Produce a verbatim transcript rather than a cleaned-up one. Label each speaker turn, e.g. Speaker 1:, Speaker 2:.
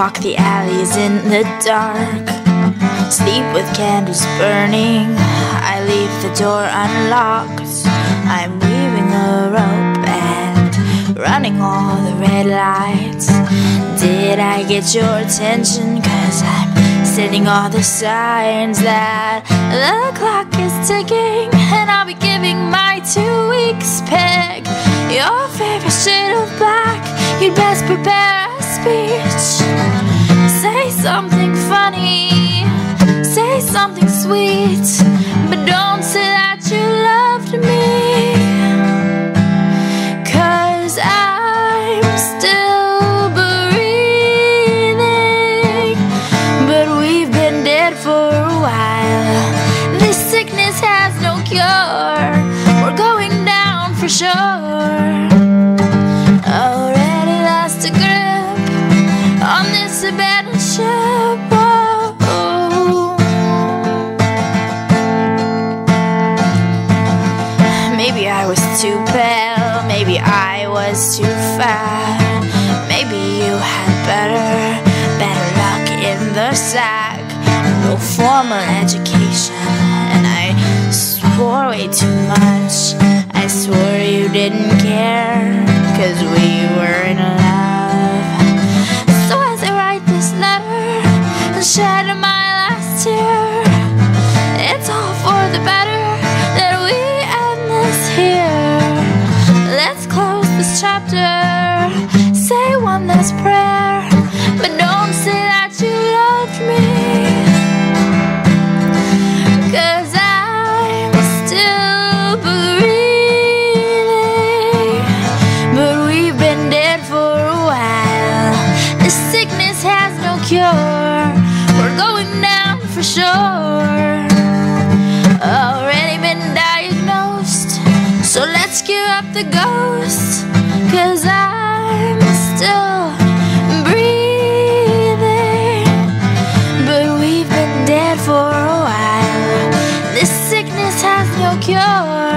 Speaker 1: walk the alleys in the dark, sleep with candles burning. I leave the door unlocked. I'm weaving a rope and running all the red lights. Did I get your attention? Cause I'm setting all the signs that the clock is ticking, and I'll be giving my two weeks pick. Your favorite shade of black, you'd best prepare a speech. Say something funny, say something sweet, but don't say that you loved me, cause I'm still breathing, but we've been dead for a while. This sickness has no cure, we're going down for sure. Already lost a grip on this abandoned ship. Oh. Maybe I was too pale, maybe I was too fat. Maybe you had better, better luck in the sack. No formal education, and I swore way too much. I swore you didn't care, cause we were in love. So as I write this letter and shed my last tear, it's all for the better that we end this here. Let's close this chapter, say one last prayer, but don't say that you loved me, cause I'm still breathing, but we've been dead for a while. This sickness has no cure, we're going down for sure. Already been diagnosed, so let's gear up the ghost, cause I'm still breathing, but we've been dead for a while. This sickness has no cure.